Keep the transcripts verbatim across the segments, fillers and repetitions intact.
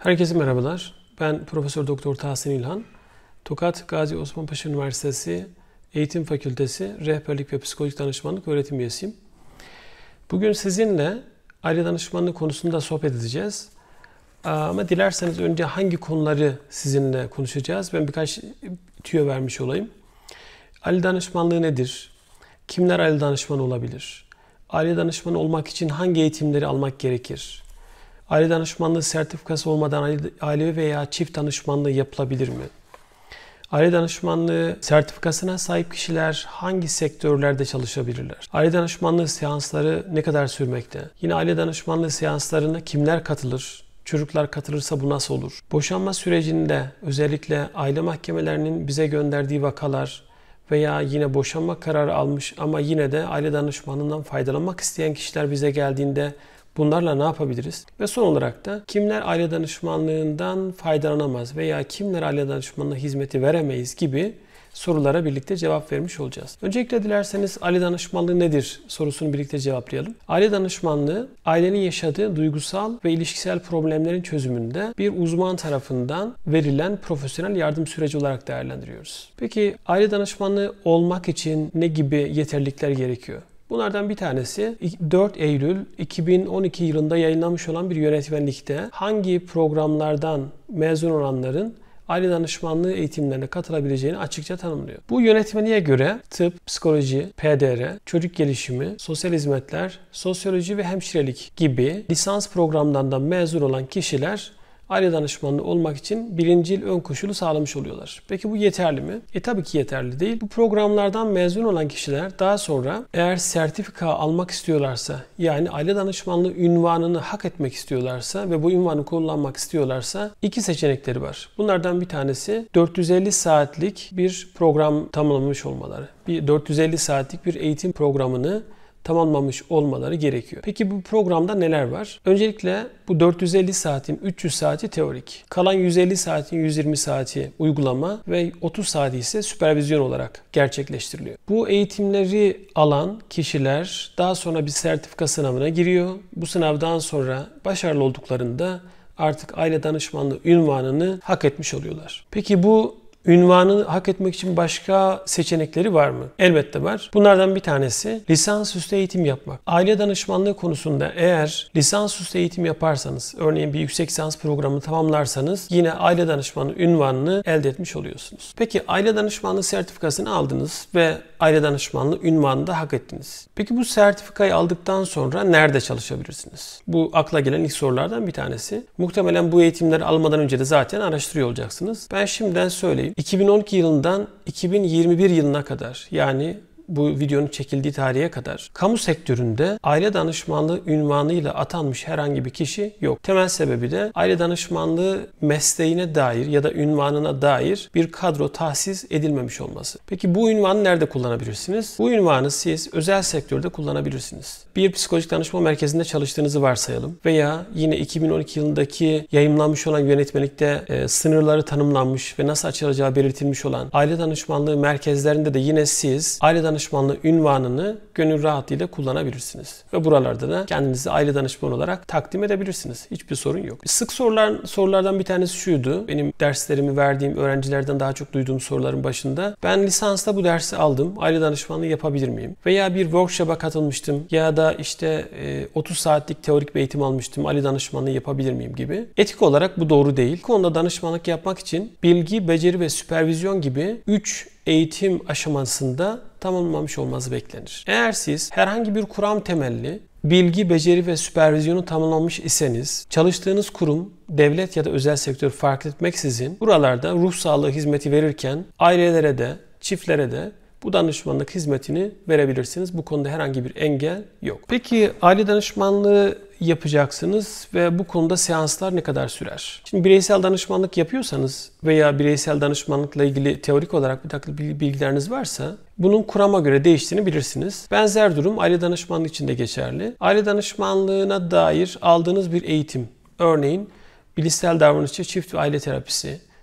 Herkese merhabalar. Ben Profesör Doktor Tahsin İlhan. Tokat Gazi Osman Paşa Üniversitesi Eğitim Fakültesi Rehberlik ve Psikolojik Danışmanlık öğretim üyesiyim. Bugün sizinle aile danışmanlığı konusunda sohbet edeceğiz. Ama dilerseniz önce hangi konuları sizinle konuşacağız? Ben birkaç tüyo vermiş olayım. Aile danışmanlığı nedir? Kimler aile danışmanı olabilir? Aile danışmanı olmak için hangi eğitimleri almak gerekir? Aile danışmanlığı sertifikası olmadan aile veya çift danışmanlığı yapılabilir mi? Aile danışmanlığı sertifikasına sahip kişiler hangi sektörlerde çalışabilirler? Aile danışmanlığı seansları ne kadar sürmekte? Yine aile danışmanlığı seanslarına kimler katılır? Çocuklar katılırsa bu nasıl olur? Boşanma sürecinde özellikle aile mahkemelerinin bize gönderdiği vakalar veya yine boşanma kararı almış ama yine de aile danışmanlığından faydalanmak isteyen kişiler bize geldiğinde bunlarla ne yapabiliriz? Ve son olarak da kimler aile danışmanlığından faydalanamaz veya kimler aile danışmanlığı hizmeti veremeyiz gibi sorulara birlikte cevap vermiş olacağız. Öncelikle dilerseniz aile danışmanlığı nedir sorusunu birlikte cevaplayalım. Aile danışmanlığı ailenin yaşadığı duygusal ve ilişkisel problemlerin çözümünde bir uzman tarafından verilen profesyonel yardım süreci olarak değerlendiriyoruz. Peki aile danışmanlığı olmak için ne gibi yeterlilikler gerekiyor? Bunlardan bir tanesi dört Eylül iki bin on iki yılında yayınlanmış olan bir yönetmenlikte hangi programlardan mezun olanların aile danışmanlığı eğitimlerine katılabileceğini açıkça tanımlıyor. Bu yönetmeliğe göre tıp, psikoloji, P D R, çocuk gelişimi, sosyal hizmetler, sosyoloji ve hemşirelik gibi lisans programlarından mezun olan kişiler aile danışmanlığı olmak için birinci yıl ön koşulu sağlamış oluyorlar. Peki bu yeterli mi? E tabii ki yeterli değil. Bu programlardan mezun olan kişiler daha sonra eğer sertifika almak istiyorlarsa, yani aile danışmanlığı unvanını hak etmek istiyorlarsa ve bu unvanı kullanmak istiyorlarsa iki seçenekleri var. Bunlardan bir tanesi dört yüz elli saatlik bir program tamamlamış olmaları. Bir dört yüz elli saatlik bir eğitim programını tamamlamış olmaları gerekiyor. Peki bu programda neler var? Öncelikle bu dört yüz elli saatin üç yüz saati teorik. Kalan yüz elli saatin yüz yirmi saati uygulama ve otuz saati ise süpervizyon olarak gerçekleştiriliyor. Bu eğitimleri alan kişiler daha sonra bir sertifika sınavına giriyor. Bu sınavdan sonra başarılı olduklarında artık aile danışmanlığı unvanını hak etmiş oluyorlar. Peki bu ünvanı hak etmek için başka seçenekleri var mı? Elbette var. Bunlardan bir tanesi lisansüstü eğitim yapmak. Aile danışmanlığı konusunda eğer lisansüstü eğitim yaparsanız, örneğin bir yüksek lisans programını tamamlarsanız yine aile danışmanlığı unvanını elde etmiş oluyorsunuz. Peki aile danışmanlığı sertifikasını aldınız ve aile danışmanlığı unvanını da hak ettiniz. Peki bu sertifikayı aldıktan sonra nerede çalışabilirsiniz? Bu akla gelen ilk sorulardan bir tanesi. Muhtemelen bu eğitimleri almadan önce de zaten araştırıyor olacaksınız. Ben şimdiden söyleyeyim. iki bin on iki yılından iki bin yirmi bir yılına kadar, yani bu videonun çekildiği tarihe kadar kamu sektöründe aile danışmanlığı unvanıyla atanmış herhangi bir kişi yok. Temel sebebi de aile danışmanlığı mesleğine dair ya da unvanına dair bir kadro tahsis edilmemiş olması. Peki bu unvanı nerede kullanabilirsiniz? Bu unvanı siz özel sektörde kullanabilirsiniz. Bir psikolojik danışma merkezinde çalıştığınızı varsayalım veya yine iki bin on iki yılındaki yayımlanmış olan yönetmelikte e, sınırları tanımlanmış ve nasıl açılacağı belirtilmiş olan aile danışmanlığı merkezlerinde de yine siz aile danışmanlığı danışmanlığı unvanını gönül rahatlığıyla kullanabilirsiniz. Ve buralarda da kendinizi aile danışmanı olarak takdim edebilirsiniz. Hiçbir sorun yok. Sık sorulan sorulardan bir tanesi şuydu. Benim derslerimi verdiğim öğrencilerden daha çok duyduğum soruların başında. Ben lisansta bu dersi aldım. Aile danışmanlığı yapabilir miyim? Veya bir workshop'a katılmıştım. Ya da işte otuz saatlik teorik bir eğitim almıştım. Aile danışmanlığı yapabilir miyim gibi. Etik olarak bu doğru değil. Bu konuda danışmanlık yapmak için bilgi, beceri ve süpervizyon gibi üç eğitim aşamasında tamamlanmış olması beklenir. Eğer siz herhangi bir kuram temelli bilgi, beceri ve süpervizyonu tamamlamış iseniz, çalıştığınız kurum, devlet ya da özel sektör fark etmeksizin buralarda ruh sağlığı hizmeti verirken ailelere de, çiftlere de bu danışmanlık hizmetini verebilirsiniz. Bu konuda herhangi bir engel yok. Peki aile danışmanlığı yapacaksınız ve bu konuda seanslar ne kadar sürer? Şimdi bireysel danışmanlık yapıyorsanız veya bireysel danışmanlıkla ilgili teorik olarak bir takım bilgileriniz varsa bunun kurama göre değiştiğini bilirsiniz. Benzer durum aile danışmanlığı için de geçerli. Aile danışmanlığına dair aldığınız bir eğitim, örneğin bilişsel davranışçı çift ve aile terapisi,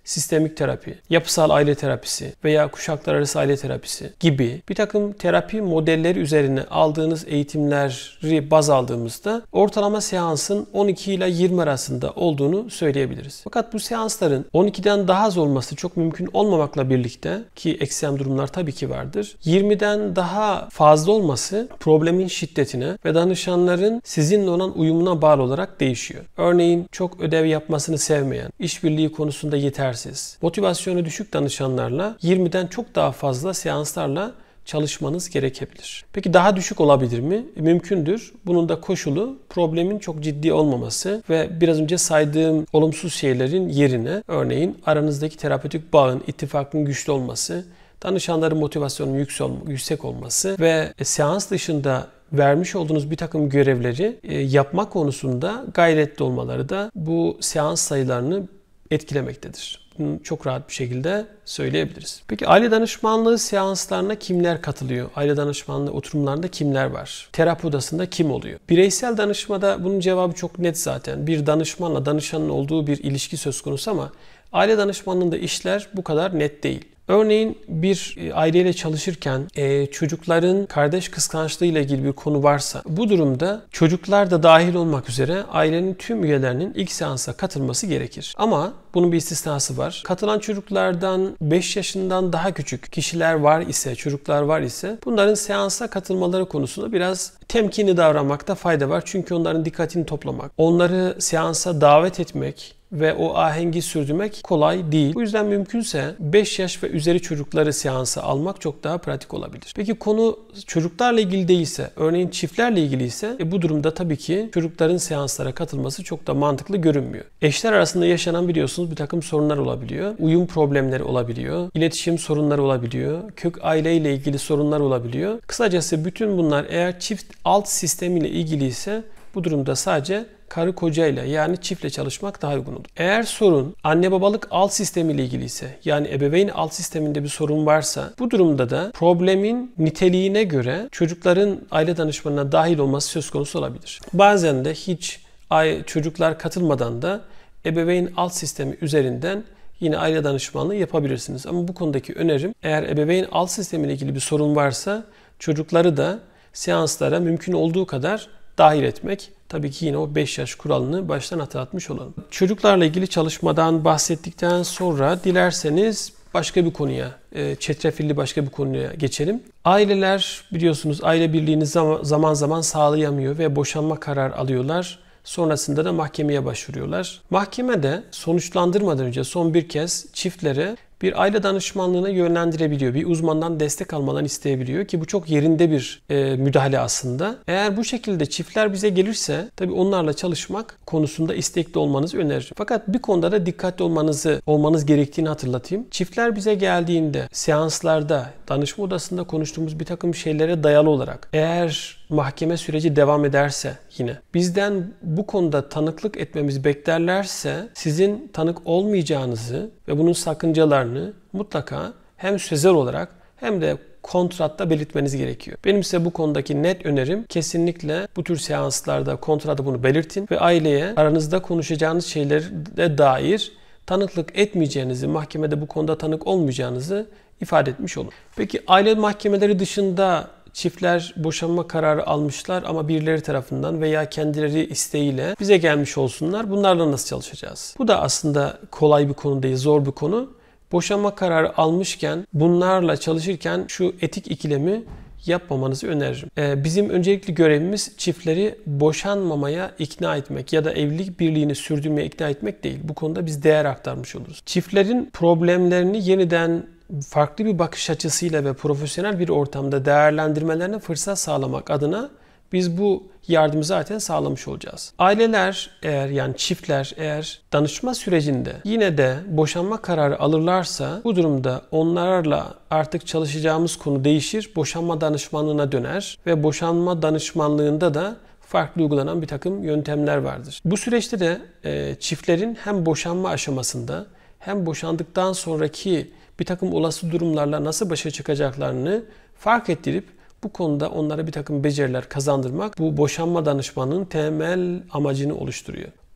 sistemik terapi, yapısal aile terapisi veya kuşaklar arası aile terapisi gibi bir takım terapi modelleri üzerine aldığınız eğitimleri baz aldığımızda ortalama seansın on iki ile yirmi arasında olduğunu söyleyebiliriz. Fakat bu seansların on ikiden daha az olması çok mümkün olmamakla birlikte, ki ekstrem durumlar tabii ki vardır, yirmiden daha fazla olması problemin şiddetine ve danışanların sizinle olan uyumuna bağlı olarak değişiyor. Örneğin çok ödev yapmasını sevmeyen, işbirliği konusunda yetersiz, motivasyonu düşük danışanlarla yirmiden çok daha fazla seanslarla çalışmanız gerekebilir. Peki daha düşük olabilir mi? Mümkündür. Bunun da koşulu problemin çok ciddi olmaması ve biraz önce saydığım olumsuz şeylerin yerine, örneğin aranızdaki terapötik bağın, ittifakın güçlü olması, danışanların motivasyonunun yüksek olması ve seans dışında vermiş olduğunuz bir takım görevleri yapma konusunda gayretli olmaları da bu seans sayılarını etkilemektedir. Bunu çok rahat bir şekilde söyleyebiliriz. Peki aile danışmanlığı seanslarına kimler katılıyor? Aile danışmanlığı oturumlarında kimler var? Terapi odasında kim oluyor? Bireysel danışmada bunun cevabı çok net zaten. Bir danışmanla danışanın olduğu bir ilişki söz konusu ama aile danışmanlığında işler bu kadar net değil. Örneğin bir aileyle çalışırken e, çocukların kardeş kıskançlığı ile ilgili bir konu varsa bu durumda çocuklar da dahil olmak üzere ailenin tüm üyelerinin ilk seansa katılması gerekir. Ama bunun bir istisnası var. Katılan çocuklardan beş yaşından daha küçük kişiler var ise, çocuklar var ise bunların seansa katılmaları konusunda biraz temkinli davranmakta fayda var. Çünkü onların dikkatini toplamak, onları seansa davet etmek ve o ahengi sürdürmek kolay değil. Bu yüzden mümkünse beş yaş ve üzeri çocukları seansa almak çok daha pratik olabilir. Peki konu çocuklarla ilgili değilse, örneğin çiftlerle ilgili ise e bu durumda tabii ki çocukların seanslara katılması çok da mantıklı görünmüyor. Eşler arasında yaşanan biliyorsunuz bir takım sorunlar olabiliyor. Uyum problemleri olabiliyor. İletişim sorunları olabiliyor. Kök aileyle ilgili sorunlar olabiliyor. Kısacası bütün bunlar eğer çift alt sistemiyle ilgili ise bu durumda sadece karı kocayla yani çiftle çalışmak daha uygun olur. Eğer sorun anne babalık alt sistemiyle ilgili ise, yani ebeveyn alt sisteminde bir sorun varsa bu durumda da problemin niteliğine göre çocukların aile danışmanına dahil olması söz konusu olabilir. Bazen de hiç çocuklar katılmadan da ebeveyn alt sistemi üzerinden yine aile danışmanlığı yapabilirsiniz. Ama bu konudaki önerim, eğer ebeveyn alt sistemiyle ilgili bir sorun varsa çocukları da seanslara mümkün olduğu kadar dahil etmek. Tabii ki yine o beş yaş kuralını baştan hatırlatmış olalım. Çocuklarla ilgili çalışmadan bahsettikten sonra dilerseniz başka bir konuya, çetrefilli başka bir konuya geçelim. Aileler biliyorsunuz aile birliğini zaman zaman sağlayamıyor ve boşanma kararı alıyorlar. Sonrasında da mahkemeye başvuruyorlar. Mahkeme de sonuçlandırmadan önce son bir kez çiftlere bir aile danışmanlığına yönlendirebiliyor. Bir uzmandan destek almadan isteyebiliyor ki bu çok yerinde bir e, müdahale aslında. Eğer bu şekilde çiftler bize gelirse tabii onlarla çalışmak konusunda istekli olmanızı öneririm. Fakat bir konuda da dikkatli olmanızı olmanız gerektiğini hatırlatayım. Çiftler bize geldiğinde seanslarda, danışma odasında konuştuğumuz bir takım şeylere dayalı olarak eğer mahkeme süreci devam ederse yine bizden bu konuda tanıklık etmemizi beklerlerse sizin tanık olmayacağınızı ve bunun sakıncalarını mutlaka hem sözel olarak hem de kontratta belirtmeniz gerekiyor. Benim ise bu konudaki net önerim kesinlikle bu tür seanslarda, kontratta bunu belirtin ve aileye aranızda konuşacağınız şeylere dair tanıklık etmeyeceğinizi, mahkemede bu konuda tanık olmayacağınızı ifade etmiş olun. Peki aile mahkemeleri dışında çiftler boşanma kararı almışlar ama birileri tarafından veya kendileri isteğiyle bize gelmiş olsunlar. Bunlarla nasıl çalışacağız? Bu da aslında kolay bir konu değil, zor bir konu. Boşanma kararı almışken, bunlarla çalışırken şu etik ikilemi yapmamanızı öneririm. Ee, bizim öncelikli görevimiz çiftleri boşanmamaya ikna etmek ya da evlilik birliğini sürdürmeye ikna etmek değil. Bu konuda biz değer aktarmış oluruz. Çiftlerin problemlerini yeniden farklı bir bakış açısıyla ve profesyonel bir ortamda değerlendirmelerine fırsat sağlamak adına biz bu yardımı zaten sağlamış olacağız. Aileler eğer yani çiftler eğer danışma sürecinde yine de boşanma kararı alırlarsa bu durumda onlarla artık çalışacağımız konu değişir. Boşanma danışmanlığına döner ve boşanma danışmanlığında da farklı uygulanan bir takım yöntemler vardır. Bu süreçte de e, çiftlerin hem boşanma aşamasında hem boşandıktan sonraki bir takım olası durumlarla nasıl başa çıkacaklarını fark ettirip bu konuda onlara bir takım beceriler kazandırmak bu boşanma danışmanlığının temel amacını oluşturuyor.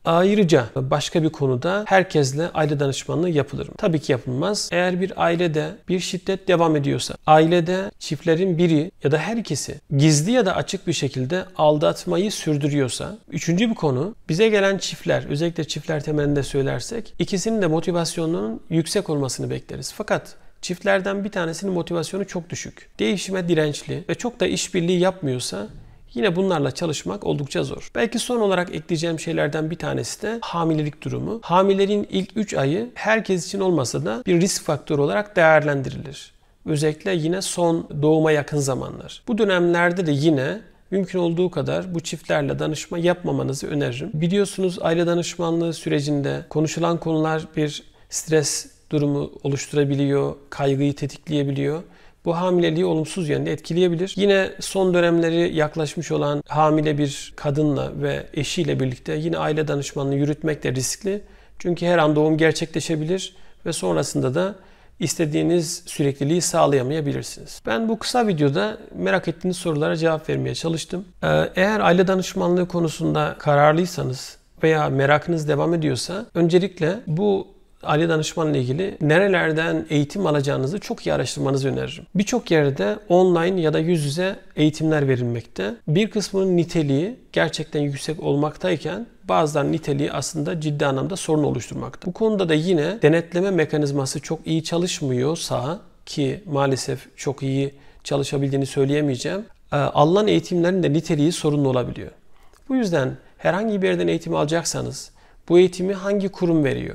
Ayrıca başka bir konuda herkesle aile danışmanlığı yapılır mı? Tabii ki yapılmaz. Eğer bir ailede bir şiddet devam ediyorsa, ailede çiftlerin biri ya da her ikisi gizli ya da açık bir şekilde aldatmayı sürdürüyorsa, üçüncü bir konu, bize gelen çiftler, özellikle çiftler temelinde söylersek, ikisinin de motivasyonunun yüksek olmasını bekleriz. Fakat çiftlerden bir tanesinin motivasyonu çok düşük, değişime dirençli ve çok da işbirliği yapmıyorsa yine bunlarla çalışmak oldukça zor. Belki son olarak ekleyeceğim şeylerden bir tanesi de hamilelik durumu. Hamileliğin ilk üç ayı herkes için olmasa da bir risk faktörü olarak değerlendirilir. Özellikle yine son doğuma yakın zamanlar. Bu dönemlerde de yine mümkün olduğu kadar bu çiftlerle danışma yapmamanızı öneririm. Biliyorsunuz aile danışmanlığı sürecinde konuşulan konular bir stres durumu oluşturabiliyor, kaygıyı tetikleyebiliyor. Bu hamileliği olumsuz yönde etkileyebilir. Yine son dönemleri yaklaşmış olan hamile bir kadınla ve eşiyle birlikte yine aile danışmanlığı yürütmek de riskli. Çünkü her an doğum gerçekleşebilir ve sonrasında da istediğiniz sürekliliği sağlayamayabilirsiniz. Ben bu kısa videoda merak ettiğiniz sorulara cevap vermeye çalıştım. Eğer aile danışmanlığı konusunda kararlıysanız veya merakınız devam ediyorsa öncelikle bu aile danışmanlığı ile ilgili nerelerden eğitim alacağınızı çok iyi araştırmanızı öneririm. Birçok yerde online ya da yüz yüze eğitimler verilmekte. Bir kısmının niteliği gerçekten yüksek olmaktayken bazılarının niteliği aslında ciddi anlamda sorun oluşturmakta. Bu konuda da yine denetleme mekanizması çok iyi çalışmıyorsa, ki maalesef çok iyi çalışabildiğini söyleyemeyeceğim, alınan eğitimlerin de niteliği sorunlu olabiliyor. Bu yüzden herhangi bir yerden eğitim alacaksanız bu eğitimi hangi kurum veriyor?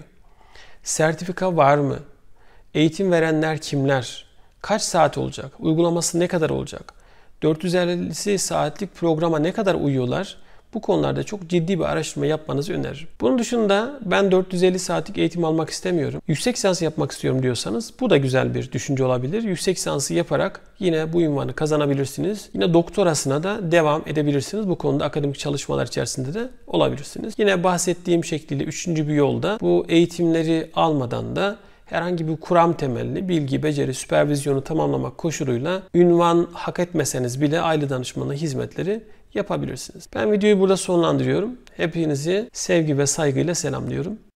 Sertifika var mı? Eğitim verenler kimler? Kaç saat olacak? Uygulaması ne kadar olacak? dört yüz elli saatlik programa ne kadar uyuyorlar? Bu konularda çok ciddi bir araştırma yapmanızı öneririm. Bunun dışında ben dört yüz elli saatlik eğitim almak istemiyorum, yüksek lisans yapmak istiyorum diyorsanız bu da güzel bir düşünce olabilir. Yüksek lisansı yaparak yine bu unvanı kazanabilirsiniz. Yine doktorasına da devam edebilirsiniz. Bu konuda akademik çalışmalar içerisinde de olabilirsiniz. Yine bahsettiğim şekliyle üçüncü bir yolda bu eğitimleri almadan da herhangi bir kuram temelli bilgi, beceri, süpervizyonu tamamlamak koşuluyla ünvan hak etmeseniz bile aile danışmanlığı hizmetleri yapabilirsiniz. Ben videoyu burada sonlandırıyorum. Hepinizi sevgi ve saygıyla selamlıyorum.